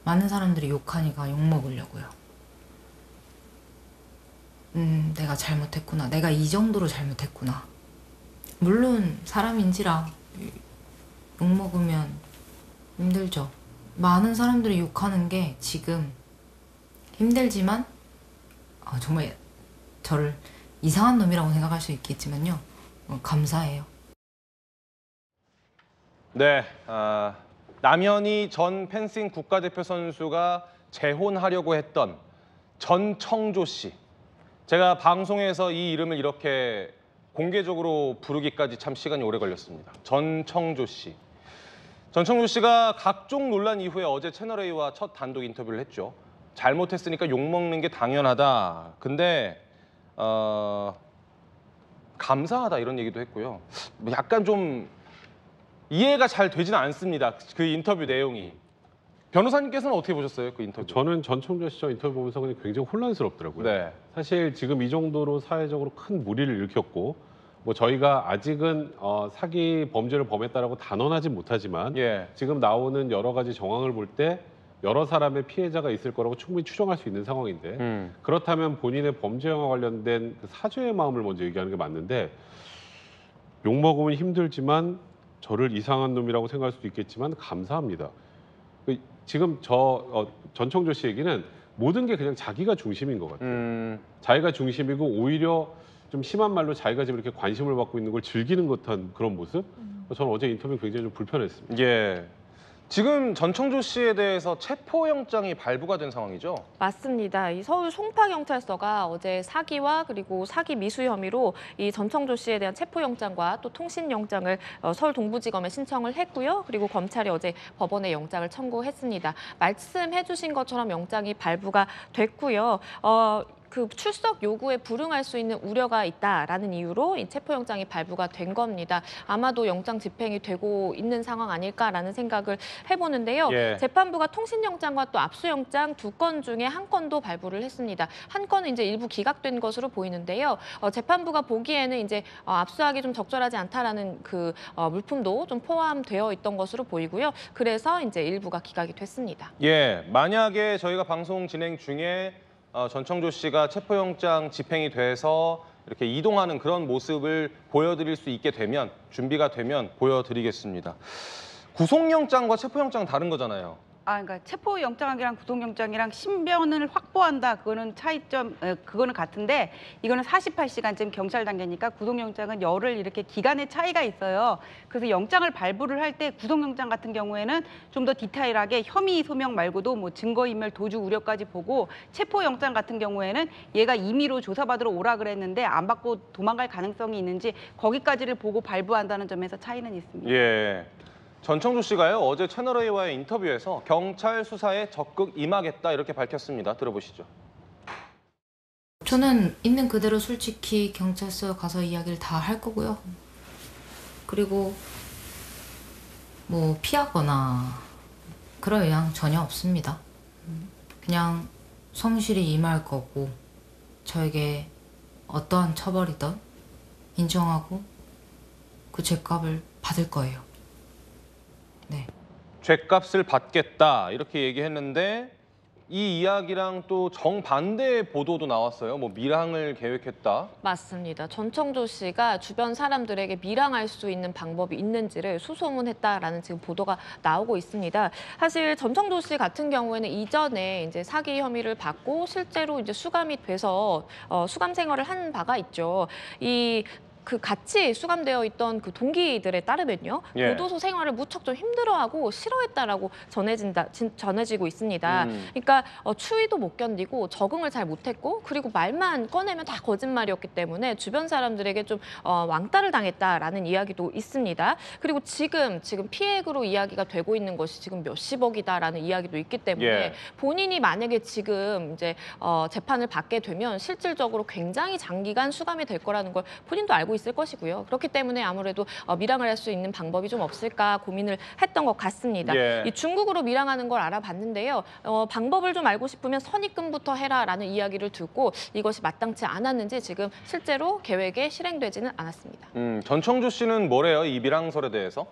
많은 사람들이 욕하니까 욕먹으려고요. 내가 잘못했구나. 내가 이 정도로 잘못했구나. 물론 사람인지라 욕먹으면 힘들죠. 많은 사람들이 욕하는 게 지금 힘들지만 정말 저를 이상한 놈이라고 생각할 수 있겠지만요. 감사해요. 네, 남현희 전 펜싱 국가대표 선수가 재혼하려고 했던 전청조 씨. 제가 방송에서 이 이름을 이렇게 공개적으로 부르기까지 참 시간이 오래 걸렸습니다. 전청조 씨. 전청조 씨가 각종 논란 이후에 어제 채널A와 첫 단독 인터뷰를 했죠. 잘못했으니까 욕먹는 게 당연하다. 근데 감사하다 이런 얘기도 했고요. 약간 좀 이해가 잘 되지는 않습니다. 그 인터뷰 내용이. 변호사님께서는 어떻게 보셨어요? 그 인터뷰. 저는 전청조 씨 인터뷰 보면서 그냥 굉장히 혼란스럽더라고요. 네. 사실 지금 이 정도로 사회적으로 큰 무리를 일으켰고 뭐 저희가 아직은 사기 범죄를 범했다라고 단언하지 못하지만 예. 지금 나오는 여러 가지 정황을 볼 때 여러 사람의 피해자가 있을 거라고 충분히 추정할 수 있는 상황인데 그렇다면 본인의 범죄와 관련된 그 사죄의 마음을 먼저 얘기하는 게 맞는데 욕먹으면 힘들지만 저를 이상한 놈이라고 생각할 수도 있겠지만 감사합니다. 지금 전청조 씨 얘기는 모든 게 그냥 자기가 중심인 것 같아요. 자기가 중심이고 오히려 좀 심한 말로 자기가 지금 이렇게 관심을 받고 있는 걸 즐기는 듯한 그런 모습? 저는 어제 인터뷰 굉장히 좀 불편했습니다. 예. 지금 전청조 씨에 대해서 체포영장이 발부가 된 상황이죠? 맞습니다. 이 서울 송파경찰서가 어제 사기와 그리고 사기 미수 혐의로 이 전청조 씨에 대한 체포영장과 또 통신영장을 서울 동부지검에 신청을 했고요. 그리고 검찰이 어제 법원에 영장을 청구했습니다. 말씀해 주신 것처럼 영장이 발부가 됐고요. 그 출석 요구에 불응할 수 있는 우려가 있다라는 이유로 이 체포영장이 발부가 된 겁니다. 아마도 영장 집행이 되고 있는 상황 아닐까라는 생각을 해보는데요. 예. 재판부가 통신영장과 또 압수영장 두 건 중에 한 건도 발부를 했습니다. 한 건은 이제 일부 기각된 것으로 보이는데요. 재판부가 보기에는 이제 압수하기 좀 적절하지 않다라는 그 물품도 좀 포함되어 있던 것으로 보이고요. 그래서 이제 일부가 기각이 됐습니다. 예. 만약에 저희가 방송 진행 중에 전청조 씨가 체포영장 집행이 돼서 이렇게 이동하는 그런 모습을 보여드릴 수 있게 되면, 준비가 되면 보여드리겠습니다. 구속영장과 체포영장 다른 거잖아요. 그러니까 체포영장이랑 구속영장이랑 신변을 확보한다. 그거는 차이점, 그거는 같은데 이거는 48시간쯤 경찰 단계니까 구속영장은 열흘 이렇게 기간의 차이가 있어요. 그래서 영장을 발부를 할 때 구속영장 같은 경우에는 좀 더 디테일하게 혐의 소명 말고도 뭐 증거인멸, 도주 우려까지 보고 체포영장 같은 경우에는 얘가 임의로 조사받으러 오라 그랬는데 안 받고 도망갈 가능성이 있는지 거기까지를 보고 발부한다는 점에서 차이는 있습니다. 예. 전청조 씨가요, 어제 채널A와의 인터뷰에서 경찰 수사에 적극 임하겠다 이렇게 밝혔습니다. 들어보시죠. 저는 있는 그대로 솔직히 경찰서 가서 이야기를 다 할 거고요. 그리고 뭐 피하거나 그럴 의향 전혀 없습니다. 그냥 성실히 임할 거고 저에게 어떠한 처벌이든 인정하고 그 죄값을 받을 거예요. 네. 죗값을 받겠다 이렇게 얘기했는데 이 이야기랑 또 정반대의 보도도 나왔어요. 뭐 밀항을 계획했다. 맞습니다. 전청조 씨가 주변 사람들에게 밀항할 수 있는 방법이 있는지를 수소문했다라는 지금 보도가 나오고 있습니다. 사실 전청조 씨 같은 경우에는 이전에 이제 사기 혐의를 받고 실제로 이제 수감이 돼서 수감 생활을 한 바가 있죠. 그 같이 수감되어 있던 그 동기들에 따르면요. 예. 교도소 생활을 무척 좀 힘들어하고 싫어했다라고 전해지고 있습니다. 그러니까 추위도 못 견디고 적응을 잘 못했고 그리고 말만 꺼내면 다 거짓말이었기 때문에 주변 사람들에게 좀 왕따를 당했다라는 이야기도 있습니다. 그리고 지금 피해액으로 이야기가 되고 있는 것이 지금 몇십억이다라는 이야기도 있기 때문에 예. 본인이 만약에 지금 이제 재판을 받게 되면 실질적으로 굉장히 장기간 수감이 될 거라는 걸 본인도 알고 있을 것이고요. 그렇기 때문에 아무래도 밀항을 할 수 있는 방법이 좀 없을까 고민을 했던 것 같습니다. 예. 이 중국으로 밀항하는 걸 알아봤는데요. 방법을 좀 알고 싶으면 선입금부터 해라라는 이야기를 듣고 이것이 마땅치 않았는지 지금 실제로 계획에 실행되지는 않았습니다. 전청조 씨는 뭐래요? 이 밀항설에 대해서?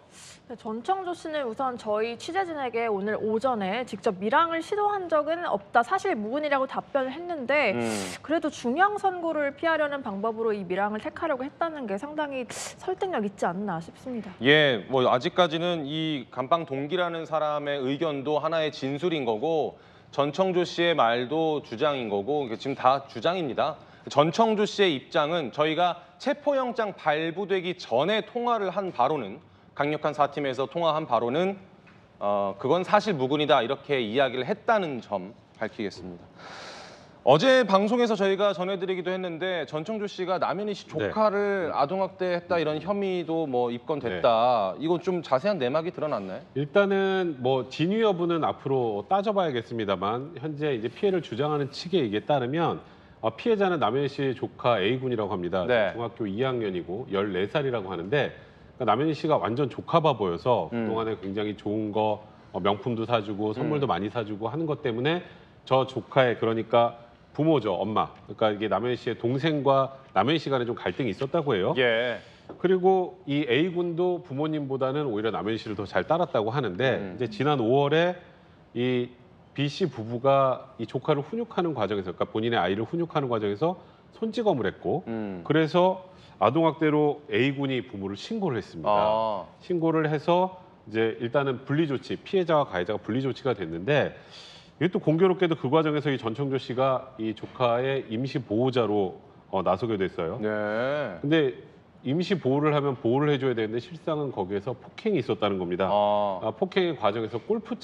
네, 전청조 씨는 우선 저희 취재진에게 오늘 오전에 직접 밀항을 시도한 적은 없다, 사실 무근이라고 답변을 했는데 그래도 중형 선고를 피하려는 방법으로 이 밀항을 택하려고 했다는 게 상당히 설득력 있지 않나 싶습니다. 예, 뭐 아직까지는 이 감방 동기라는 사람의 의견도 하나의 진술인 거고 전청조 씨의 말도 주장인 거고 지금 다 주장입니다. 전청조 씨의 입장은 저희가 체포영장 발부되기 전에 통화를 한 바로는 강력한 사팀에서 통화한 바로는 그건 사실 무근이다 이렇게 이야기를 했다는 점 밝히겠습니다. 어제 방송에서 저희가 전해드리기도 했는데 전청조 씨가 남현희 씨 조카를 아동학대했다 이런 혐의도 뭐 입건됐다. 이건 좀 자세한 내막이 드러났나요? 일단은 뭐 진위 여부는 앞으로 따져봐야겠습니다만 현재 이제 피해를 주장하는 측의 얘기에 따르면 피해자는 남현희 씨의 조카 A군이라고 합니다. 네. 중학교 2학년이고 14살이라고 하는데 그러니까 남현희 씨가 완전 조카 바보여서 그동안에 굉장히 좋은 거 명품도 사주고 선물도 많이 사주고 하는 것 때문에 저 조카의 그러니까 부모죠, 엄마. 그러니까 이게 남현희 씨의 동생과 남현희 씨 간에 좀 갈등이 있었다고 해요. 예. 그리고 이 A군도 부모님보다는 오히려 남현희 씨를 더 잘 따랐다고 하는데 이제 지난 5월에 이 B 씨 부부가 이 조카를 훈육하는 과정에서 그러니까 본인의 아이를 훈육하는 과정에서 손찌검을 했고 그래서 아동학대로 A군이 부모를 신고를 했습니다. 신고를 해서 이제 일단은 분리조치, 피해자와 가해자가 분리조치가 됐는데 이게 또 공교롭게도 그 과정에서 이 전청조 씨가 이 조카의 임시 보호자로 나서게 됐어요. 네. 근데 임시 보호를 하면 보호를 해줘야 되는데 실상은 거기에서 폭행이 있었다는 겁니다. 폭행의 과정에서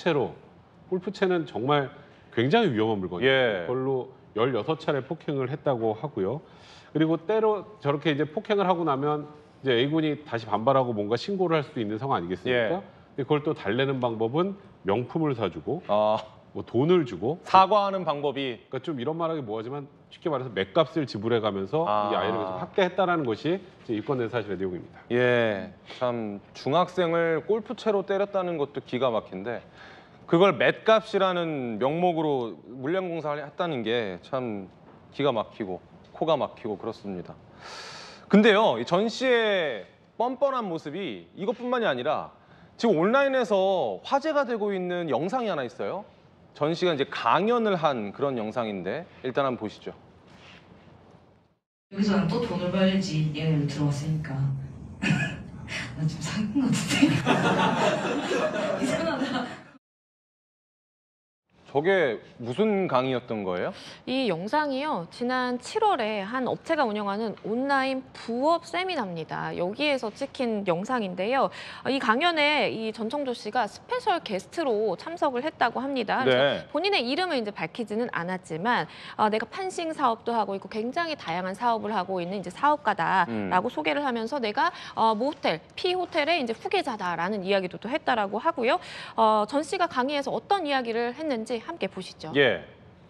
골프채는 정말 굉장히 위험한 물건이에요. 예. 그걸로 16차례 폭행을 했다고 하고요. 그리고 때로 저렇게 이제 폭행을 하고 나면 이제 A군이 다시 반발하고 뭔가 신고를 할 수도 있는 상황 아니겠습니까? 예. 근데 그걸 또 달래는 방법은 명품을 사주고 뭐 돈을 주고 사과하는 방법이 그러니까 좀 이런 말하기 뭐하지만 쉽게 말해서 맥값을 지불해가면서 이 아이를 계속 학대했다라는 것이 이제 입건된 사실의 내용입니다. 예, 참 중학생을 골프채로 때렸다는 것도 기가 막힌데 그걸 맷값이라는 명목으로 물량공사를 했다는 게 참 기가 막히고 코가 막히고 그렇습니다. 근데요, 이 전 씨의 뻔뻔한 모습이 이것뿐만이 아니라 지금 온라인에서 화제가 되고 있는 영상이 하나 있어요. 전 씨가 이제 강연을 한 그런 영상인데 일단 한번 보시죠. 여기서는 또 돈을 벌지 얘를 들어왔으니까 나 지금 사귄 것 같은데 이상하다. 저게 무슨 강의였던 거예요? 이 영상이요, 지난 7월에 한 업체가 운영하는 온라인 부업 세미나입니다. 여기에서 찍힌 영상인데요. 이 강연에 이 전청조 씨가 스페셜 게스트로 참석을 했다고 합니다. 그래서 본인의 이름을 이제 밝히지는 않았지만 내가 판싱 사업도 하고 있고 굉장히 다양한 사업을 하고 있는 이제 사업가다라고 소개를 하면서 내가 모호텔, P호텔의 이제 후계자다라는 이야기도 또 했다라고 하고요. 전 씨가 강의에서 어떤 이야기를 했는지 함께 보시죠. 예.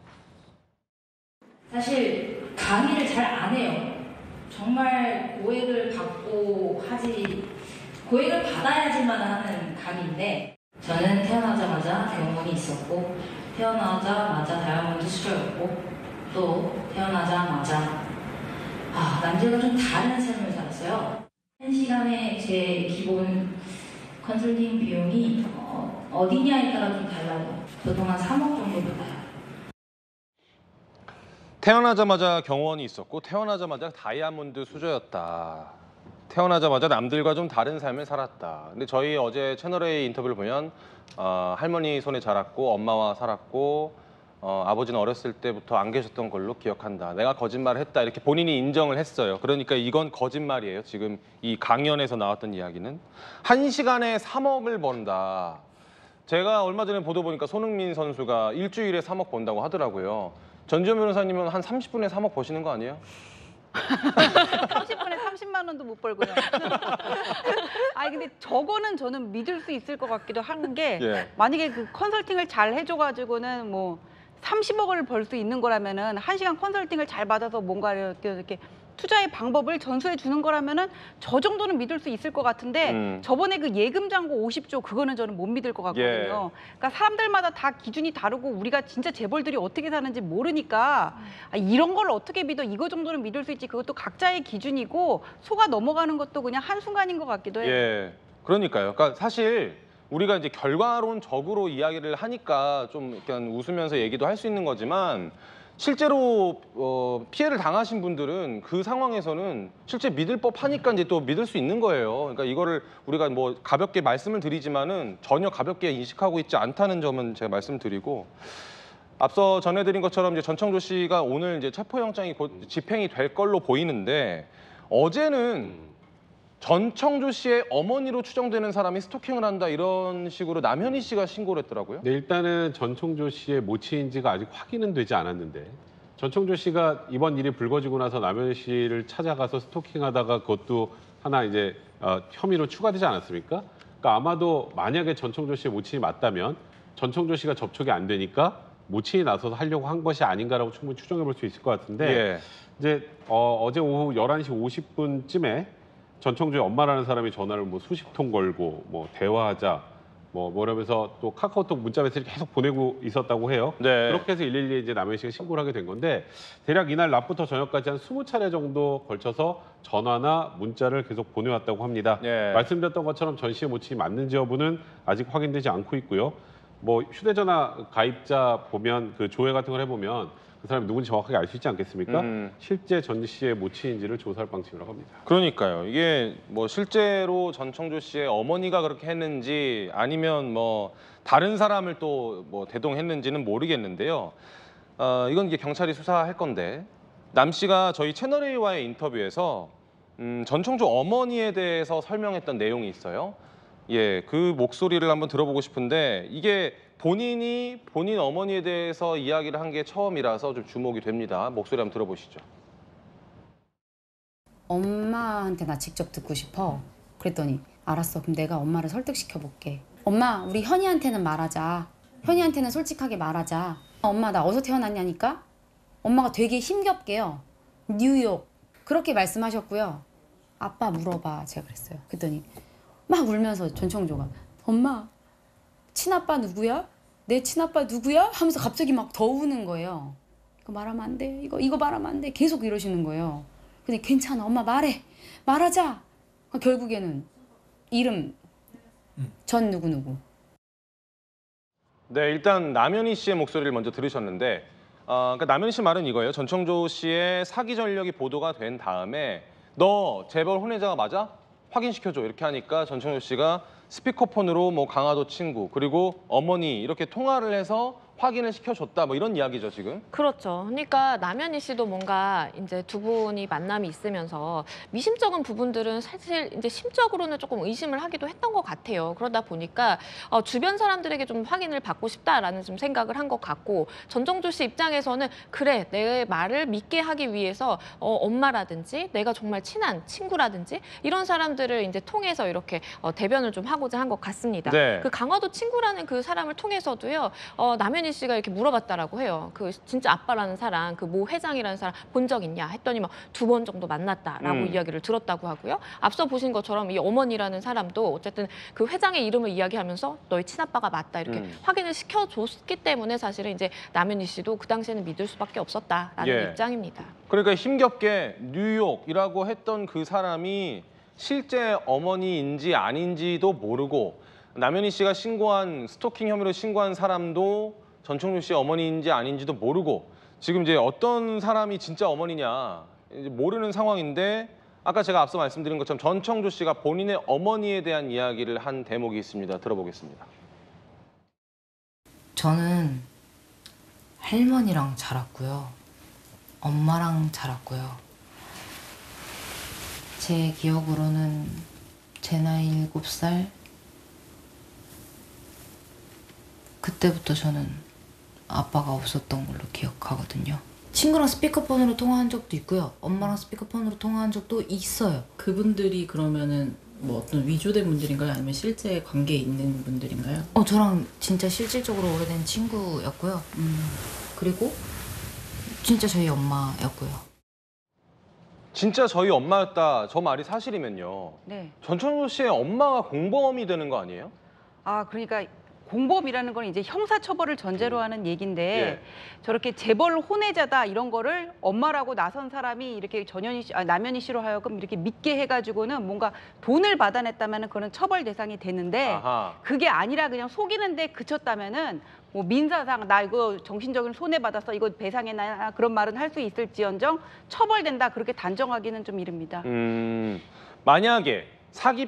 사실 강의를 잘 안 해요. 정말 고액을 받고 하지, 고액을 받아야지만 하는 강의인데 저는 태어나자마자 경험이 있었고 태어나자마자 다이아몬드 수저였고 또 태어나자마자 남들과 좀 다른 삶을 살았어요. 1시간에 제 기본 컨설팅 비용이 어디냐에 따라 좀 달라요. 그동안 3억 정도 받아요. 태어나자마자 경원이 있었고 태어나자마자 다이아몬드 수저였다. 태어나자마자 남들과 좀 다른 삶을 살았다. 근데 저희 어제 채널A 인터뷰를 보면 할머니 손에 자랐고 엄마와 살았고 아버지는 어렸을 때부터 안 계셨던 걸로 기억한다. 내가 거짓말을 했다. 이렇게 본인이 인정을 했어요. 그러니까 이건 거짓말이에요. 지금 이 강연에서 나왔던 이야기는. 1시간에 3억을 번다. 제가 얼마 전에 보도 보니까 손흥민 선수가 일주일에 3억 번다고 하더라고요. 전지현 변호사님은 한 30분에 3억 버시는 거 아니에요? 30분에 30만 원도 못 벌고요. 근데 저거는 저는 믿을 수 있을 것 같기도 한 게 만약에 그 컨설팅을 잘 해줘가지고는 뭐 30억을 벌 수 있는 거라면은 1시간 컨설팅을 잘 받아서 뭔가 이렇게 투자의 방법을 전수해 주는 거라면은 저 정도는 믿을 수 있을 것 같은데 저번에 그 예금 잔고 50조 그거는 저는 못 믿을 것 같거든요. 그러니까 사람들마다 다 기준이 다르고 우리가 진짜 재벌들이 어떻게 사는지 모르니까 이런 걸 어떻게 믿어? 이거 정도는 믿을 수 있지. 그것도 각자의 기준이고 속아 넘어가는 것도 그냥 한순간인 것 같기도 해요. 그러니까요. 그러니까 사실 우리가 이제 결과론적으로 이야기를 하니까 좀 약간 웃으면서 얘기도 할 수 있는 거지만 실제로 피해를 당하신 분들은 그 상황에서는 실제 믿을 법하니까 이제 또 믿을 수 있는 거예요. 그러니까 이거를 우리가 뭐 가볍게 말씀을 드리지만은 전혀 가볍게 인식하고 있지 않다는 점은 제가 말씀드리고, 앞서 전해드린 것처럼 이제 전청조 씨가 오늘 이제 체포영장이 곧 집행이 될 걸로 보이는데, 어제는 전청조 씨의 어머니로 추정되는 사람이 스토킹을 한다 이런 식으로 남현희 씨가 신고를 했더라고요. 네, 일단은 전청조 씨의 모친인지가 아직 확인은 되지 않았는데, 전청조 씨가 이번 일이 불거지고 나서 남현희 씨를 찾아가서 스토킹하다가 그것도 하나 이제 혐의로 추가되지 않았습니까? 그러니까 아마도 만약에 전청조 씨의 모친이 맞다면 전청조 씨가 접촉이 안 되니까 모친이 나서서 하려고 한 것이 아닌가라고 충분히 추정해 볼 수 있을 것 같은데, 예. 이제 어제 오후 11시 50분쯤에 전청조의 엄마라는 사람이 전화를 뭐 수십 통 걸고 뭐 대화하자 뭐라면서 또 카카오톡 문자 메시지 계속 보내고 있었다고 해요. 네. 그렇게 해서 112에 이제 남현 씨가 신고를 하게 된 건데, 대략 이날 낮부터 저녁까지 한 20차례 정도 걸쳐서 전화나 문자를 계속 보내왔다고 합니다. 예. 말씀드렸던 것처럼 전 씨의 모친이 맞는지 여부는 아직 확인되지 않고 있고요. 뭐 휴대전화 가입자 보면 그 조회 같은 걸 해보면 그 사람이 누군지 정확하게 알 수 있지 않겠습니까? 실제 전 씨의 모친인지를 조사할 방침이라고 합니다. 그러니까요. 이게 뭐 실제로 전청조 씨의 어머니가 그렇게 했는지 아니면 뭐 다른 사람을 또 뭐 대동했는지는 모르겠는데요. 이건 이제 경찰이 수사할 건데, 남 씨가 저희 채널A와의 인터뷰에서 전청조 어머니에 대해서 설명했던 내용이 있어요. 예, 그 목소리를 한번 들어보고 싶은데, 이게 본인 어머니에 대해서 이야기를 한 게 처음이라서 좀 주목이 됩니다. 목소리 한번 들어보시죠. 엄마한테 나 직접 듣고 싶어. 그랬더니 알았어. 그럼 내가 엄마를 설득시켜 볼게. 엄마, 우리 현이한테는 말하자. 현이한테는 솔직하게 말하자. 엄마, 나 어디서 태어났냐니까? 엄마가 되게 힘겹게요. 뉴욕. 그렇게 말씀하셨고요. 아빠 물어봐. 제가 그랬어요. 그랬더니 막 울면서 전청조가 엄마, 친아빠 누구야? 내 친아빠 누구야? 하면서 갑자기 막 더 우는 거예요. 이거 말하면 안 돼. 이거 말하면 안 돼. 계속 이러시는 거예요. 근데 괜찮아. 엄마 말해. 말하자. 결국에는 이름 전 누구누구. 네, 일단 남현희 씨의 목소리를 먼저 들으셨는데, 그러니까 남현희 씨 말은 이거예요. 전청조 씨의 사기 전력이 보도가 된 다음에 너 재벌 혼외자가 맞아? 확인시켜줘. 이렇게 하니까 전청조 씨가 스피커폰으로 뭐 강화도 친구 그리고 어머니 이렇게 통화를 해서 확인을 시켜줬다, 뭐 이런 이야기죠 지금. 그렇죠. 그러니까 남현희 씨도 뭔가 이제 두 분이 만남이 있으면서 미심쩍은 부분들은 사실 이제 심적으로는 조금 의심을 하기도 했던 것 같아요. 그러다 보니까 주변 사람들에게 좀 확인을 받고 싶다라는 좀 생각을 한 것 같고, 전청조 씨 입장에서는 그래, 내 말을 믿게 하기 위해서 엄마라든지 내가 정말 친한 친구라든지 이런 사람들을 이제 통해서 이렇게 대변을 좀 하고자 한 것 같습니다. 네. 그 강화도 친구라는 그 사람을 통해서도요, 남현희 씨가 이렇게 물어봤다라고 해요. 그 진짜 아빠라는 사람, 그 모 회장이라는 사람 본 적 있냐 했더니 막 2번 정도 만났다라고 이야기를 들었다고 하고요. 앞서 보신 것처럼 이 어머니라는 사람도 어쨌든 그 회장의 이름을 이야기하면서 너희 친아빠가 맞다 이렇게 확인을 시켜줬기 때문에 사실은 이제 남현희 씨도 그 당시에는 믿을 수밖에 없었다라는 예. 입장입니다. 그러니까 힘겹게 뉴욕이라고 했던 그 사람이 실제 어머니인지 아닌지도 모르고, 남현희 씨가 신고한 스토킹 혐의로 신고한 사람도 전청조 씨의 어머니인지 아닌지도 모르고, 지금 이제 어떤 사람이 진짜 어머니냐 이제 모르는 상황인데, 아까 제가 앞서 말씀드린 것처럼 전청조 씨가 본인의 어머니에 대한 이야기를 한 대목이 있습니다. 들어보겠습니다. 저는 할머니랑 자랐고요. 엄마랑 자랐고요. 제 기억으로는 제 나이 7살 그때부터 저는 아빠가 없었던 걸로 기억하거든요. 친구랑 스피커폰으로 통화한 적도 있고요. 엄마랑 스피커폰으로 통화한 적도 있어요. 그분들이 그러면은 뭐 어떤 위조된 분들인가요? 아니면 실제 관계에 있는 분들인가요? 저랑 진짜 실질적으로 오래된 친구였고요. 그리고 진짜 저희 엄마였고요. 진짜 저희 엄마였다, 저 말이 사실이면요. 네. 전청조 씨의 엄마가 공범이 되는 거 아니에요? 그러니까 공범이라는 건 이제 형사처벌을 전제로 하는 얘기인데 예. 저렇게 재벌 혼외자다 이런 거를 엄마라고 나선 사람이 이렇게 남현희 씨로 하여금 이렇게 믿게 해가지고는 뭔가 돈을 받아냈다면은 그거는 처벌 대상이 되는데 아하. 그게 아니라 그냥 속이는데 그쳤다면은 뭐 민사상 나 이거 정신적인 손해 받았어 이거 배상해나 그런 말은 할 수 있을지언정 처벌된다 그렇게 단정하기는 좀 이릅니다. 만약에 사기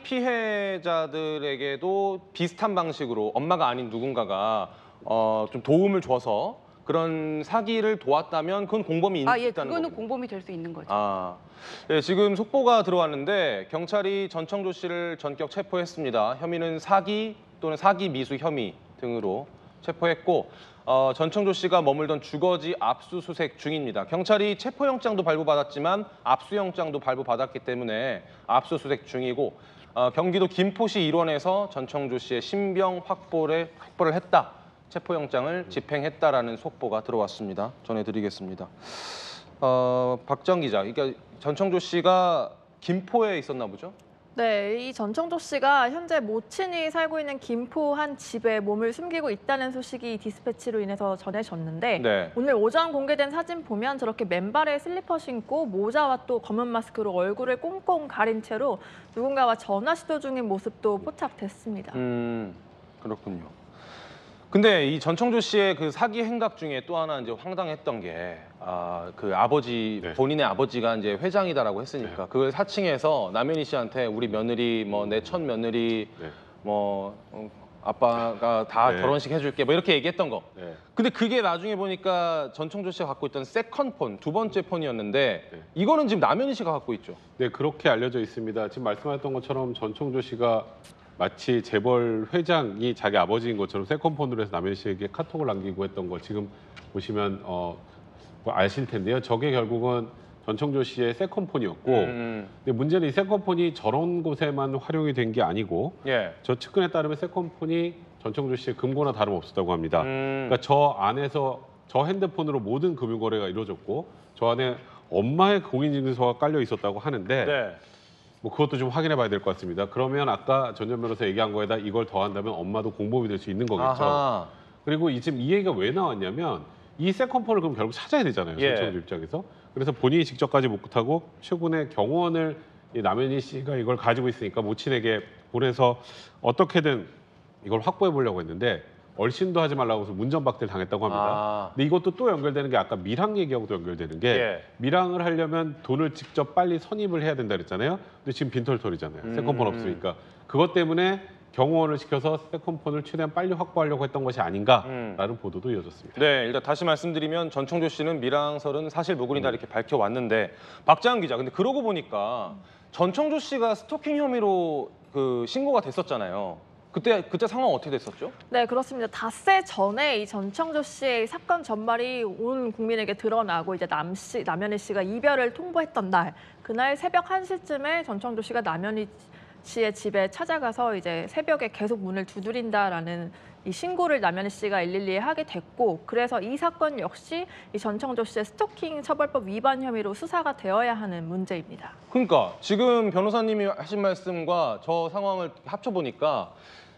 피해자들에게도 비슷한 방식으로 엄마가 아닌 누군가가 좀 도움을 줘서 그런 사기를 도왔다면 그건 공범이 있다는 예, 거죠. 그거는 공범이 될 수 있는 거죠. 네, 지금 속보가 들어왔는데 경찰이 전청조 씨를 전격 체포했습니다. 혐의는 사기 또는 사기 미수 혐의 등으로 체포했고 전청조 씨가 머물던 주거지 압수수색 중입니다. 경찰이 체포영장도 발부받았지만 압수영장도 발부받았기 때문에 압수수색 중이고 경기도 김포시 일원에서 전청조 씨의 신병 확보를 했다. 체포영장을 집행했다라는 속보가 들어왔습니다. 전해드리겠습니다. 박정 기자, 그러니까 전청조 씨가 김포에 있었나 보죠? 네, 이 전청조 씨가 현재 모친이 살고 있는 김포 한 집에 몸을 숨기고 있다는 소식이 디스패치로 인해서 전해졌는데 네. 오늘 오전 공개된 사진 보면 저렇게 맨발에 슬리퍼 신고 모자와 또 검은 마스크로 얼굴을 꽁꽁 가린 채로 누군가와 전화 시도 중인 모습도 포착됐습니다. 그렇군요. 근데 이 전청조 씨의 그 사기 행각 중에 또 하나 이제 황당했던 게 그 아버지 네. 본인의 아버지가 이제 회장이다라고 했으니까 그걸 사칭해서 남현희 씨한테 우리 며느리 뭐 내 첫 며느리 네. 뭐 아빠가 다 네. 결혼식 해줄게 뭐 이렇게 얘기했던 거. 네. 근데 그게 나중에 보니까 전청조 씨가 갖고 있던 세컨 폰, 두 번째 폰이었는데 네. 이거는 지금 남현희 씨가 갖고 있죠. 네, 그렇게 알려져 있습니다. 지금 말씀하셨던 것처럼 전청조 씨가 마치 재벌 회장이 자기 아버지인 것처럼 세컨폰으로 해서 남현 씨에게 카톡을 남기고 했던 거 지금 보시면 뭐 아실 텐데요. 저게 결국은 전청조 씨의 세컨폰이었고 근데 문제는 이 세컨폰이 저런 곳에만 활용이 된 게 아니고 예. 저 측근에 따르면 세컨폰이 전청조 씨의 금고나 다름없었다고 합니다. 그러니까 저 안에서 저 핸드폰으로 모든 금융거래가 이루어졌고 저 안에 엄마의 공인인증서가 깔려 있었다고 하는데 네. 뭐 그것도 좀 확인해 봐야 될 것 같습니다. 그러면 아까 전 전 변호사 얘기한 거에다 이걸 더한다면 엄마도 공범이 될 수 있는 거겠죠. 아하. 그리고 지금 이 얘기가 왜 나왔냐면 이 세컨폰을 그럼 결국 찾아야 되잖아요. 예. 전청조 입장에서. 그래서 본인이 직접까지 못하고 최근에 경호원을 이 남현희 씨가 이걸 가지고 있으니까 모친에게 보내서 어떻게든 이걸 확보해 보려고 했는데 얼씬도 하지 말라고 해서 문전박대를 당했다고 합니다. 근데 이것도 또 연결되는 게 아까 밀항 얘기하고도 연결되는 게 예. 밀항을 하려면 돈을 직접 빨리 선입을 해야 된다 그랬잖아요. 근데 지금 빈털털이잖아요. 세컨폰 없으니까. 그것 때문에 경호원을 시켜서 세컨폰을 최대한 빨리 확보하려고 했던 것이 아닌가라는 보도도 이어졌습니다. 네, 일단 다시 말씀드리면 전청조 씨는 밀항설은 사실 무근이다 이렇게 밝혀왔는데 박자은 기자, 근데 그러고 보니까 전청조 씨가 스토킹 혐의로 그 신고가 됐었잖아요. 그때 상황 어떻게 됐었죠? 네, 그렇습니다. 닷새 전에 이 전청조 씨의 사건 전말이 온 국민에게 드러나고 이제 남현희 씨가 이별을 통보했던 날, 그날 새벽 1시쯤에 전청조 씨가 남현희 씨의 집에 찾아가서 이제 새벽에 계속 문을 두드린다라는 이 신고를 남현희 씨가 112에 하게 됐고, 그래서 이 사건 역시 이 전청조 씨의 스토킹 처벌법 위반 혐의로 수사가 되어야 하는 문제입니다. 그러니까 지금 변호사님이 하신 말씀과 저 상황을 합쳐보니까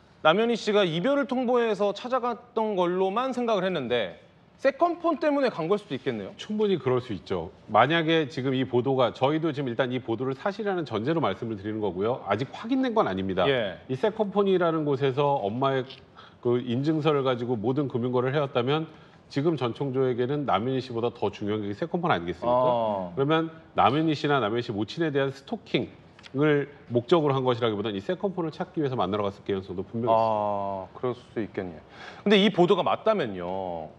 남현희 씨가 이별을 통보해서 찾아갔던 걸로만 생각을 했는데 세컨폰 때문에 간 걸 수도 있겠네요. 충분히 그럴 수 있죠. 만약에 지금 이 보도가 저희도 지금 일단 이 보도를 사실이라는 전제로 말씀을 드리는 거고요. 아직 확인된 건 아닙니다. 예. 이 세컨폰이라는 곳에서 엄마의 그 인증서를 가지고 모든 금융거래를 해왔다면 지금 전청조에게는 남현희 씨보다 더 중요한 게 세컨폰 아니겠습니까? 그러면 남현희 씨나 남현희 씨 모친에 대한 스토킹을 목적으로 한 것이라기보다는 이 세컨폰을 찾기 위해서 만나러 갔을 가능성도 분명히 있습니다. 그럴 수도 있겠네요. 근데 이 보도가 맞다면요.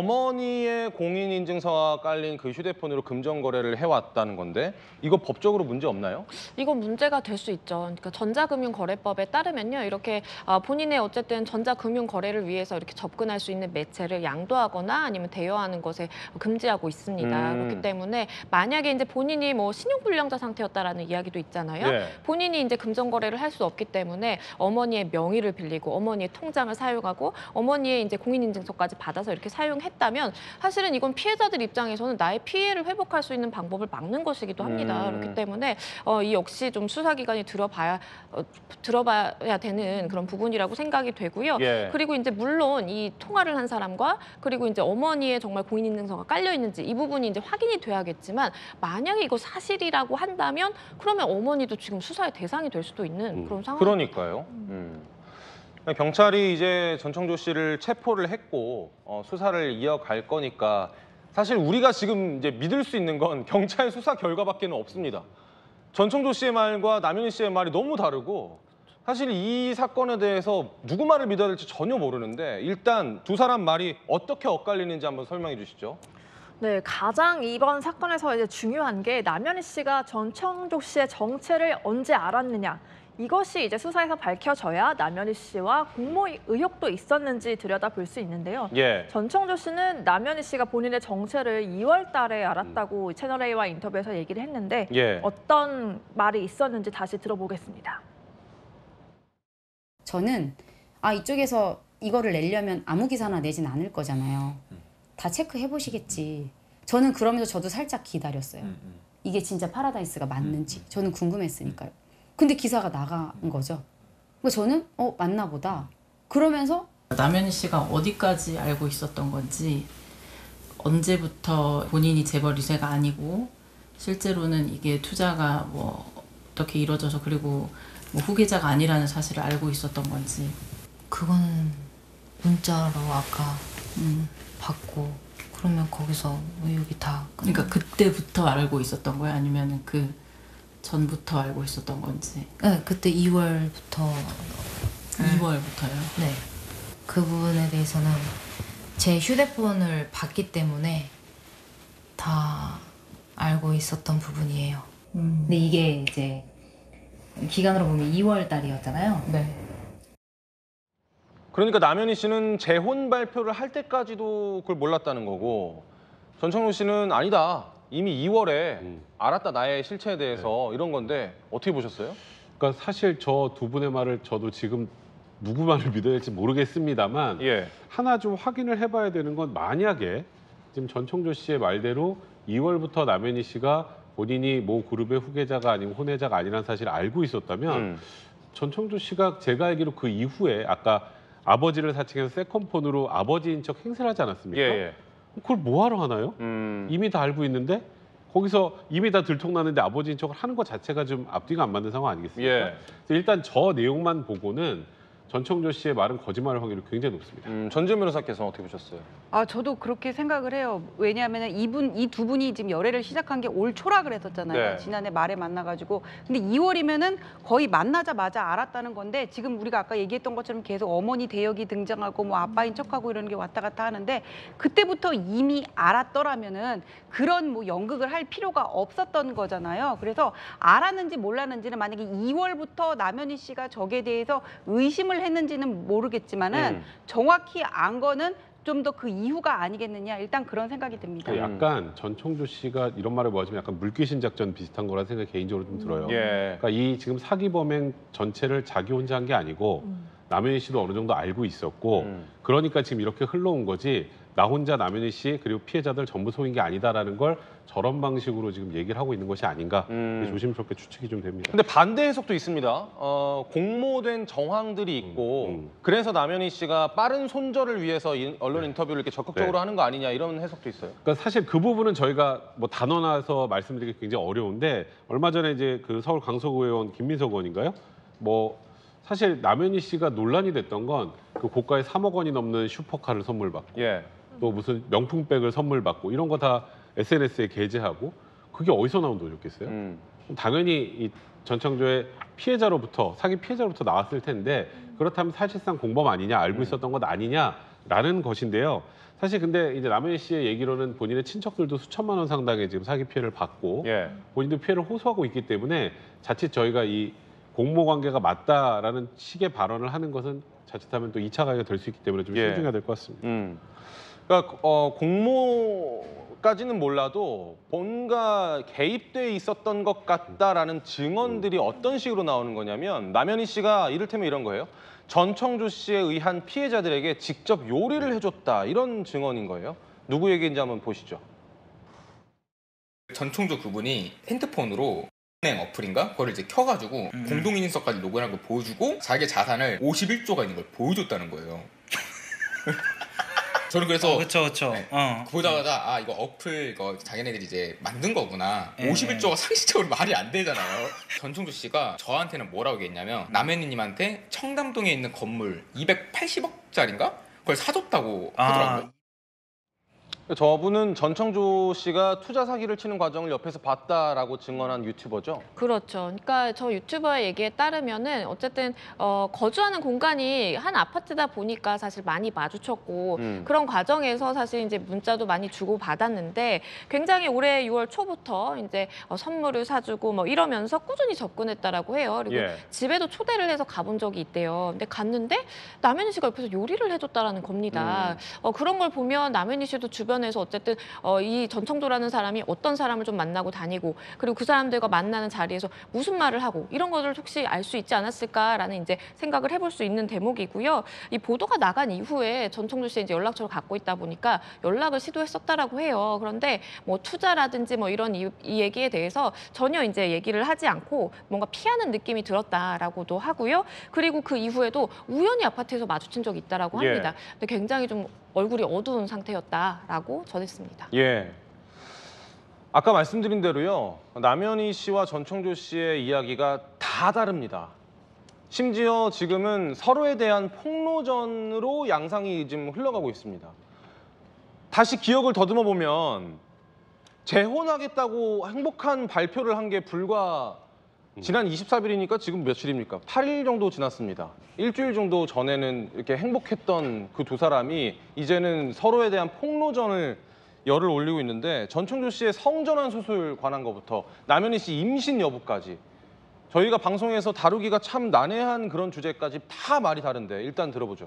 어머니의 공인인증서가 깔린 그 휴대폰으로 금전거래를 해왔다는 건데 이거 법적으로 문제 없나요? 이건 문제가 될 수 있죠. 그러니까 전자금융거래법에 따르면요. 이렇게 본인의 어쨌든 전자금융거래를 위해서 이렇게 접근할 수 있는 매체를 양도하거나 아니면 대여하는 것에 금지하고 있습니다. 그렇기 때문에 만약에 이제 본인이 뭐 신용불량자 상태였다라는 이야기도 있잖아요. 네. 본인이 이제 금전거래를 할 수 없기 때문에 어머니의 명의를 빌리고 어머니의 통장을 사용하고 어머니의 이제 공인인증서까지 받아서 이렇게 사용 사용했다면 사실은 이건 피해자들 입장에서는 나의 피해를 회복할 수 있는 방법을 막는 것이기도 합니다. 그렇기 때문에 이 역시 좀 수사기관이 들어봐야 되는 그런 부분이라고 생각이 되고요. 예. 그리고 이제 물론 이 통화를 한 사람과 그리고 이제 어머니의 정말 공인인증서가 깔려 있는지 이 부분이 이제 확인이 돼야겠지만 만약에 이거 사실이라고 한다면 그러면 어머니도 지금 수사의 대상이 될 수도 있는 그런 상황. 그러니까요. 경찰이 이제 전청조 씨를 체포를 했고 수사를 이어갈 거니까 사실 우리가 지금 이제 믿을 수 있는 건 경찰 수사 결과밖에는 없습니다. 전청조 씨의 말과 남현희 씨의 말이 너무 다르고 사실 이 사건에 대해서 누구 말을 믿어야 될지 전혀 모르는데 일단 두 사람 말이 어떻게 엇갈리는지 한번 설명해 주시죠. 네, 가장 이번 사건에서 이제 중요한 게 남현희 씨가 전청조 씨의 정체를 언제 알았느냐. 이것이 이제 수사에서 밝혀져야 남현희 씨와 공모 의혹도 있었는지 들여다볼 수 있는데요. 예. 전청조 씨는 남현희 씨가 본인의 정체를 2월 달에 알았다고 채널A와 인터뷰에서 얘기를 했는데 예. 어떤 말이 있었는지 다시 들어보겠습니다. 저는 이쪽에서 이거를 내려면 아무 기사나 내진 않을 거잖아요. 다 체크해 보시겠지. 저는 그러면서 저도 살짝 기다렸어요. 이게 진짜 파라다이스가 맞는지 저는 궁금했으니까요. 근데 기사가 나간 거죠. 그러니까 저는 맞나 보다. 그러면서 남현희 씨가 어디까지 알고 있었던 건지, 언제부터 본인이 재벌 2세가 아니고 실제로는 이게 투자가 뭐 어떻게 이루어져서 그리고 뭐 후계자가 아니라는 사실을 알고 있었던 건지. 그거는 문자로 아까 받고 그러면 거기서 의혹이 다 그러니까 그때부터 알고 있었던 거예요? 아니면 그 전부터 알고 있었던 건지? 네, 그때 2월부터 2월부터요? 네. 그 부분에 대해서는 제 휴대폰을 봤기 때문에 다 알고 있었던 부분이에요. 근데 이게 이제 기간으로 보면 2월 달이었잖아요. 네. 그러니까 남현희 씨는 재혼 발표를 할 때까지도 그걸 몰랐다는 거고 전청조 씨는 아니다. 이미 2월에 알았다 나의 실체에 대해서 이런 건데 어떻게 보셨어요? 그러니까 사실 저 두 분의 말을 저도 지금 누구 말을 믿어야 할지 모르겠습니다만 예. 하나 좀 확인을 해봐야 되는 건 만약에 지금 전청조 씨의 말대로 2월부터 남현희 씨가 본인이 모 그룹의 후계자가 아니고 혼외자가 아니라는 사실을 알고 있었다면 전청조 씨가 제가 알기로 그 이후에 아까 아버지를 사칭해서 세컨폰으로 아버지인 척 행세를 하지 않았습니까? 예. 그걸 뭐하러 하나요? 이미 다 알고 있는데 거기서 이미 다 들통나는데 아버지인 척을 하는 것 자체가 좀 앞뒤가 안 맞는 상황 아니겠습니까? 예. 그래서 일단 저 내용만 보고는 전청조 씨의 말은 거짓말할 확률이 굉장히 높습니다. 전지현 변호사께서는 어떻게 보셨어요? 저도 그렇게 생각을 해요. 왜냐하면 이 두 분이 지금 열애를 시작한 게 올 초라 그랬었잖아요. 네. 지난해 말에 만나가지고. 근데 2월이면은 거의 만나자마자 알았다는 건데 지금 우리가 아까 얘기했던 것처럼 계속 어머니 대역이 등장하고 뭐 아빠인 척하고 이러는 게 왔다 갔다 하는데 그때부터 이미 알았더라면은 그런 뭐 연극을 할 필요가 없었던 거잖아요. 그래서 알았는지 몰랐는지는 만약에 2월부터 남현희 씨가 저기에 대해서 의심을 했는지는 모르겠지만은 정확히 안 거는 좀 더 그 이후가 아니겠느냐 일단 그런 생각이 듭니다. 약간 전청조 씨가 이런 말을 뭐하지만 약간 물귀신 작전 비슷한 거라는 생각이 개인적으로 좀 들어요. 예. 그러니까 이 지금 사기 범행 전체를 자기 혼자 한 게 아니고 남현희 씨도 어느 정도 알고 있었고 그러니까 지금 이렇게 흘러온 거지 나 혼자 남현희 씨 그리고 피해자들 전부 속인 게 아니다라는 걸 저런 방식으로 지금 얘기를 하고 있는 것이 아닌가 조심스럽게 추측이 좀 됩니다. 근데 반대 해석도 있습니다. 공모된 정황들이 있고 그래서 남현희 씨가 빠른 손절을 위해서 언론 인터뷰를 이렇게 적극적으로 하는 거 아니냐 이런 해석도 있어요. 그러니까 사실 그 부분은 저희가 뭐 단언해서 말씀드리기 굉장히 어려운데 얼마 전에 이제 그 서울 강서구의원 김민석 의원인가요? 뭐 사실 남현희 씨가 논란이 됐던 건 그 고가의 3억 원이 넘는 슈퍼카를 선물 받고 예. 또 무슨 명품백을 선물 받고 이런 거 다 SNS에 게재하고 그게 어디서 나온 돈이었겠어요? 당연히 이 전청조의 피해자로부터 사기 피해자로부터 나왔을 텐데 그렇다면 사실상 공범 아니냐 알고 있었던 것 아니냐라는 것인데요. 사실 근데 이제 남현희 씨의 얘기로는 본인의 친척들도 수천만 원 상당의 지금 사기 피해를 받고 예. 본인도 피해를 호소하고 있기 때문에 자칫 저희가 이 공모 관계가 맞다라는 식의 발언을 하는 것은 자칫하면 또 2차 가해가 될 수 있기 때문에 좀 신중해야 될 것 같습니다. 그러니까 공모까지는 몰라도 뭔가 개입돼 있었던 것 같다라는 증언들이 어떤 식으로 나오는 거냐면 남현희 씨가 이를테면 이런 거예요. 전청조 씨에 의한 피해자들에게 직접 요리를 해줬다 이런 증언인 거예요. 누구 얘기인지 한번 보시죠. 전청조 그분이 핸드폰으로 은행 어플인가? 그걸 이제 켜가지고 공동인증서까지 로그인한 걸 보여주고 자기 자산을 51조가 있는 걸 보여줬다는 거예요. 저는 그래서 그쵸. 네, 보자마자 이거 어플 이거 자기네들이 이제 만든 거구나. 51조가 상식적으로 말이 안 되잖아요. 전청조 씨가 저한테는 뭐라고 얘기했냐면 남현희님한테 청담동에 있는 건물 280억짜리인가? 그걸 사줬다고 하더라고요. 저분은 전청조 씨가 투자 사기를 치는 과정을 옆에서 봤다라고 증언한 유튜버죠? 그렇죠. 그러니까 저 유튜버의 얘기에 따르면은 어쨌든 거주하는 공간이 한 아파트다 보니까 사실 많이 마주쳤고 그런 과정에서 사실 이제 문자도 많이 주고 받았는데 굉장히 올해 6월 초부터 이제 선물을 사주고 뭐 이러면서 꾸준히 접근했다라고 해요. 그리고 집에도 초대를 해서 가본 적이 있대요. 근데 갔는데 남현희 씨가 옆에서 요리를 해줬다라는 겁니다. 그런 걸 보면 남현희 씨도 주변에서 어쨌든 이 전청조라는 사람이 어떤 사람을 좀 만나고 다니고 그리고 그 사람들과 만나는 자리에서 무슨 말을 하고 이런 것을 혹시 알 수 있지 않았을까라는 이제 생각을 해볼 수 있는 대목이고요. 이 보도가 나간 이후에 전청조 씨 이제 연락처를 갖고 있다 보니까 연락을 시도했었다라고 해요. 그런데 뭐 투자라든지 뭐 이런 이 얘기에 대해서 전혀 이제 얘기를 하지 않고 뭔가 피하는 느낌이 들었다라고도 하고요. 그리고 그 이후에도 우연히 아파트에서 마주친 적이 있다라고 합니다. 근데 굉장히 좀 얼굴이 어두운 상태였다라고 전했습니다. 예. 아까 말씀드린 대로요. 남현희 씨와 전청조 씨의 이야기가 다 다릅니다. 심지어 지금은 서로에 대한 폭로전으로 양상이 지금 흘러가고 있습니다. 다시 기억을 더듬어 보면 재혼하겠다고 행복한 발표를 한 게 불과 지난 24일이니까 지금 며칠입니까? 8일 정도 지났습니다. 일주일 정도 전에는 이렇게 행복했던 그 두 사람이 이제는 서로에 대한 폭로전을 열을 올리고 있는데 전청조 씨의 성전환 수술 관한 것부터 남현희 씨 임신 여부까지 저희가 방송에서 다루기가 참 난해한 그런 주제까지 다 말이 다른데 일단 들어보죠.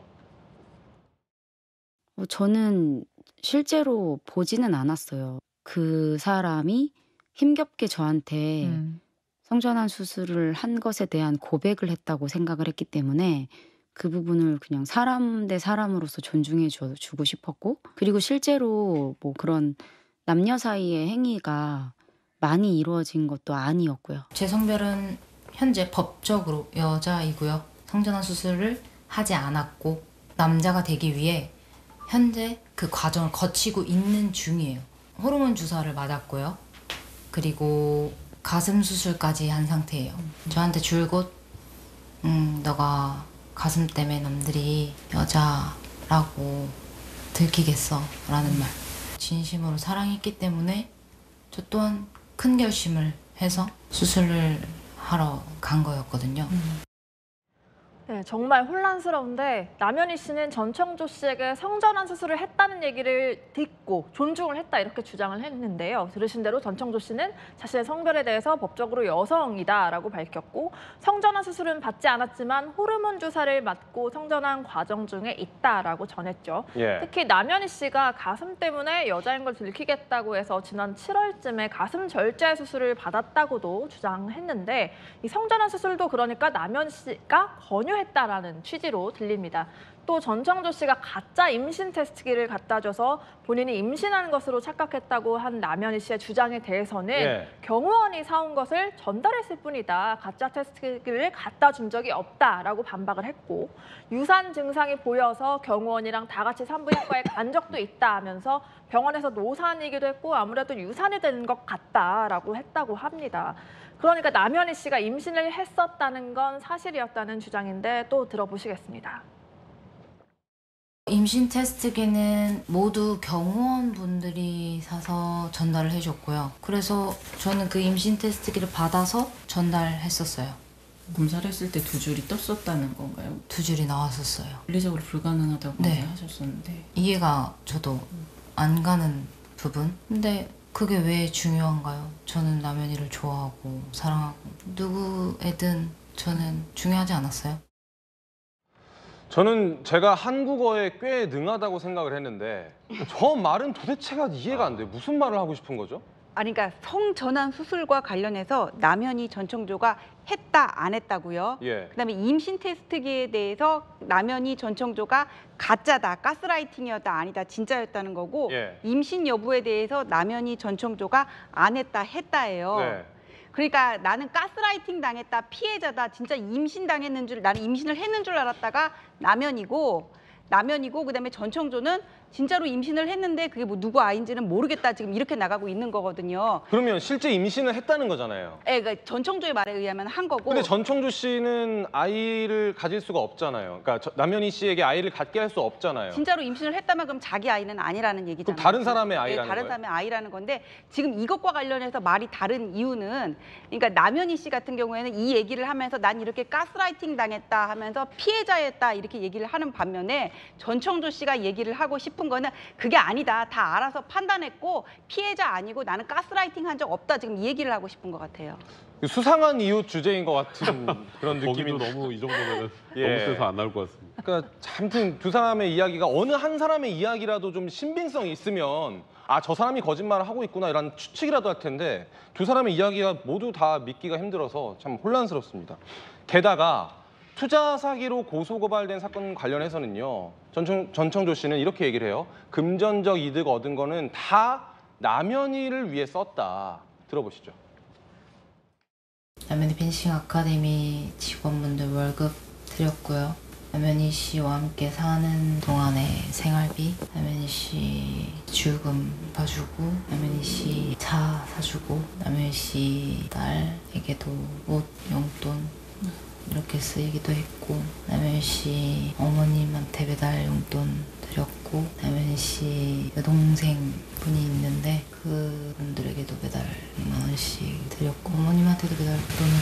저는 실제로 보지는 않았어요. 그 사람이 힘겹게 저한테 성전환 수술을 한 것에 대한 고백을 했다고 생각을 했기 때문에 그 부분을 그냥 사람 대 사람으로서 존중해 주고 싶었고 그리고 실제로 뭐 그런 남녀 사이의 행위가 많이 이루어진 것도 아니었고요. 제 성별은 현재 법적으로 여자이고요. 성전환 수술을 하지 않았고 남자가 되기 위해 현재 그 과정을 거치고 있는 중이에요. 호르몬 주사를 맞았고요. 그리고 가슴 수술까지 한 상태예요. 저한테 줄곧 너가 가슴 때문에 남들이 여자라고 들키겠어 라는 말. 진심으로 사랑했기 때문에 저 또한 큰 결심을 해서 수술을 하러 간 거였거든요. 네, 정말 혼란스러운데 남현희 씨는 전청조 씨에게 성전환 수술을 했다는 얘기를 듣고 존중을 했다 이렇게 주장을 했는데요. 들으신 대로 전청조 씨는 자신의 성별에 대해서 법적으로 여성이다라고 밝혔고 성전환 수술은 받지 않았지만 호르몬 주사를 맞고 성전환 과정 중에 있다라고 전했죠. 특히 남현희 씨가 가슴 때문에 여자인 걸 들키겠다고 해서 지난 7월쯤에 가슴 절제 수술을 받았다고도 주장했는데 이 성전환 수술도 그러니까 남현희 씨가 권유했다라는 취지로 들립니다. 또 전청조 씨가 가짜 임신 테스트기를 갖다 줘서 본인이 임신한 것으로 착각했다고 한 남현희 씨의 주장에 대해서는 경호원이 사온 것을 전달했을 뿐이다. 가짜 테스트기를 갖다 준 적이 없다라고 반박을 했고 유산 증상이 보여서 경호원이랑 다 같이 산부인과에 간 적도 있다 하면서 병원에서 노산이기도 했고 아무래도 유산이 된 것 같다라고 했다고 합니다. 그러니까 남현희 씨가 임신을 했었다는 건 사실이었다는 주장인데 또 들어보시겠습니다. 임신 테스트기는 모두 경호원분들이 사서 전달을 해줬고요. 그래서 저는 그 임신 테스트기를 받아서 전달했었어요. 검사를 했을 때 2줄이 떴었다는 건가요? 2줄이 나왔었어요. 물리적으로 불가능하다고 하셨었는데. 이해가 저도 안 가는 부분? 근데 그게 왜 중요한가요? 저는 남현이를 좋아하고 사랑하고 누구에든 저는 중요하지 않았어요. 저는 제가 한국어에 꽤 능하다고 생각을 했는데 저 말은 도대체가 이해가 안 돼요. 무슨 말을 하고 싶은 거죠? 아니 그러니까 성전환 수술과 관련해서 남현희 전 청조가 했다 안 했다고요? 예. 그다음에 임신 테스트기에 대해서 남현희 전 청조가 가짜다, 가스라이팅이었다, 아니다, 진짜였다는 거고 예. 임신 여부에 대해서 남현희 전 청조가 안 했다, 했다예요. 네. 그러니까 나는 가스라이팅 당했다, 피해자다, 진짜 임신 당했는 줄, 나는 임신을 했는 줄 알았다가 남현이고 그다음에 전 청조는 진짜로 임신을 했는데 그게 뭐 누구 아이인지는 모르겠다 지금 이렇게 나가고 있는 거거든요. 그러면 실제 임신을 했다는 거잖아요. 네, 그러니까 전 청조의 말에 의하면 한 거고. 근데 전 청조 씨는 아이를 가질 수가 없잖아요. 그러니까 남현희 씨에게 아이를 갖게 할 수 없잖아요. 진짜로 임신을 했다면 그럼 자기 아이는 아니라는 얘기잖아요. 그럼 다른 사람의 네, 아이라는 다른 거예요? 사람의 아이라는 건데 지금 이것과 관련해서 말이 다른 이유는 그러니까 남현희 씨 같은 경우에는 이 얘기를 하면서 난 이렇게 가스라이팅 당했다 하면서 피해자였다 이렇게 얘기를 하는 반면에 전 청조 씨가 얘기를 하고 싶은 거는 그게 아니다. 다 알아서 판단했고 피해자 아니고 나는 가스라이팅 한 적 없다. 지금 이 얘기를 하고 싶은 것 같아요. 수상한 이웃 주제인 것 같은 그런 느낌이. 거기도 너무 이 정도면 예. 너무 세서 안 나올 것 같습니다. 그러니까 아무튼 두 사람의 이야기가 어느 한 사람의 이야기라도 좀 신빙성이 있으면 아, 저 사람이 거짓말을 하고 있구나 이런 추측이라도 할 텐데 두 사람의 이야기가 모두 다 믿기가 힘들어서 참 혼란스럽습니다. 게다가 투자 사기로 고소고발된 사건 관련해서는요. 전 청조 씨는 이렇게 얘기를 해요. 금전적 이득 얻은 거는 다 남현희를 위해 썼다. 들어보시죠. 남현희 펜싱 아카데미 직원분들 월급 드렸고요. 남현희 씨와 함께 사는 동안의 생활비, 남현희 씨 주금 봐주고, 남현희 씨 차 사주고, 남현희 씨 딸에게도 옷, 용돈 이렇게 쓰이기도 했고, 남현희 씨 어머님한테 배달 용돈 드렸고, 남현희 씨 여동생 분이 있는데 그분들에게도 배달 2만 원씩 드렸고, 어머님한테도 배달 돈을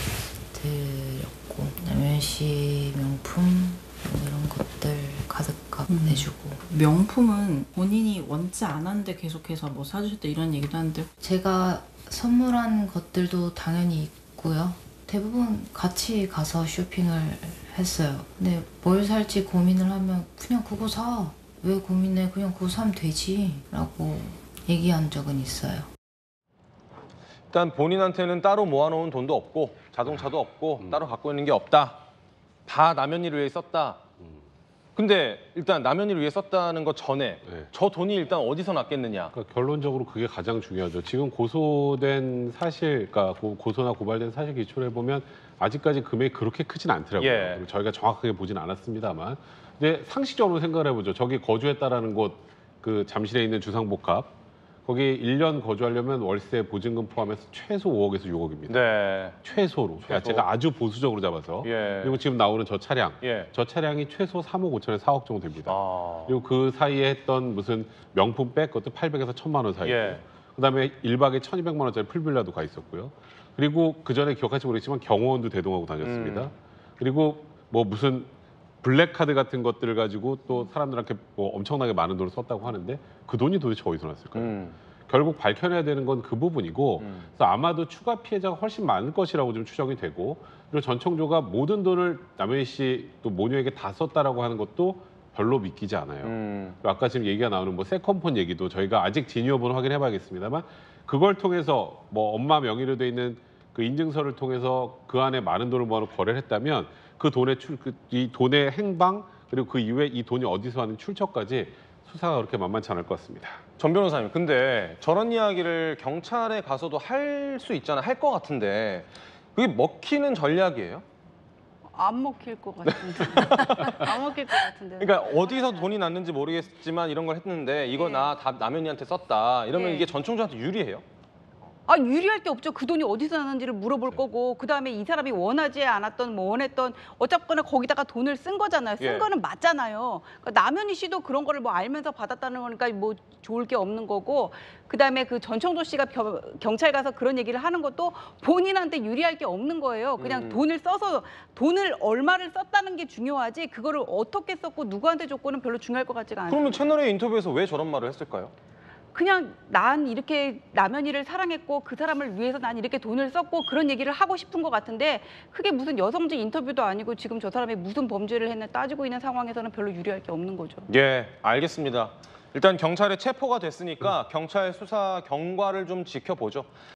드렸고, 남현희 씨 명품 이런 것들 가득값 내주고. 명품은 본인이 원치 않았는데 계속해서 뭐 사주셨다 이런 얘기도 하는데 제가 선물한 것들도 당연히 있고요. 대부분 같이 가서 쇼핑을 했어요. 근데 뭘 살지 고민을 하면 그냥 그거 사. 왜 고민해? 그냥 그거 사면 되지. 라고 얘기한 적은 있어요. 일단 본인한테는 따로 모아놓은 돈도 없고 자동차도 없고 따로 갖고 있는 게 없다. 다 남현희를 위해 썼다. 근데 일단 남현희를 위해 썼다는 것 전에 네. 저 돈이 일단 어디서 났겠느냐. 그러니까 결론적으로 그게 가장 중요하죠. 지금 고소된 사실, 그러니까 고소나 고발된 사실 기초를 해보면 아직까지 금액이 그렇게 크진 않더라고요. 예. 그리고 저희가 정확하게 보진 않았습니다만, 근데 상식적으로 생각을 해보죠. 저기 거주했다라는 곳, 그 잠실에 있는 주상복합, 거기 1년 거주하려면 월세, 보증금 포함해서 최소 5억에서 6억입니다. 네. 최소로. 최소. 제가 아주 보수적으로 잡아서. 예. 그리고 지금 나오는 저 차량, 예. 저 차량이 최소 3억 5천에서 4억 정도 됩니다. 아. 그리고 그 사이에 했던 무슨 명품 백, 그것도 800에서 1000만 원 사이고. 예. 그다음에 1박에 1200만 원짜리 풀빌라도 가 있었고요. 그리고 그 전에 기억할지 모르겠지만 경호원도 대동하고 다녔습니다. 그리고 뭐 무슨 블랙카드 같은 것들을 가지고 또 사람들한테 뭐 엄청나게 많은 돈을 썼다고 하는데 그 돈이 도대체 어디서 났을까요? 결국 밝혀내야 되는 건 그 부분이고, 그래서 아마도 추가 피해자가 훨씬 많을 것이라고 좀 추정이 되고, 그리고 전 청조가 모든 돈을 남현희 씨 또 모녀에게 다 썼다라고 하는 것도 별로 믿기지 않아요. 아까 지금 얘기가 나오는 뭐 세컨폰 얘기도 저희가 아직 진위 여부는 확인해봐야겠습니다만, 그걸 통해서 뭐 엄마 명의로 돼 있는 그 인증서를 통해서 그 안에 많은 돈을 모아놓고 거래를 했다면 그 돈의 이 돈의 행방, 그리고 그 이후에 이 돈이 어디서 하는 출처까지 수사가 그렇게 만만치 않을 것 같습니다. 전 변호사님, 근데 저런 이야기를 경찰에 가서도 할 수 있잖아요. 할 것 같은데 그게 먹히는 전략이에요? 안 먹힐 것 같은데. 안 먹힐 것 같은데. 그러니까 어디서 돈이 났는지 모르겠지만 이런 걸 했는데 이거 네. 나 다 남현희한테 썼다. 이러면 네. 이게 전 청조한테 유리해요? 아, 유리할 게 없죠. 그 돈이 어디서 나는지를 물어볼 거고, 그다음에 이 사람이 원하지 않았던 뭐 원했던 어쨌거나 거기다가 돈을 쓴 거잖아요. 쓴 예. 거는 맞잖아요. 그러니까 남현희 씨도 그런 거를 뭐 알면서 받았다는 거니까 뭐 좋을 게 없는 거고, 그다음에 그 전청조 씨가 경찰 가서 그런 얘기를 하는 것도 본인한테 유리할 게 없는 거예요. 그냥 돈을 써서 돈을 얼마를 썼다는 게 중요하지 그거를 어떻게 썼고 누구한테 줬고는 별로 중요할 것 같지가 않아요. 그러면 채널A 인터뷰에서 왜 저런 말을 했을까요? 그냥 난 이렇게 남현희를 사랑했고 그 사람을 위해서 난 이렇게 돈을 썼고 그런 얘기를 하고 싶은 것 같은데, 그게 무슨 여성지 인터뷰도 아니고 지금 저 사람이 무슨 범죄를 했나 따지고 있는 상황에서는 별로 유리할 게 없는 거죠. 예, 알겠습니다. 일단 경찰에 체포가 됐으니까 경찰 수사 경과를 좀 지켜보죠.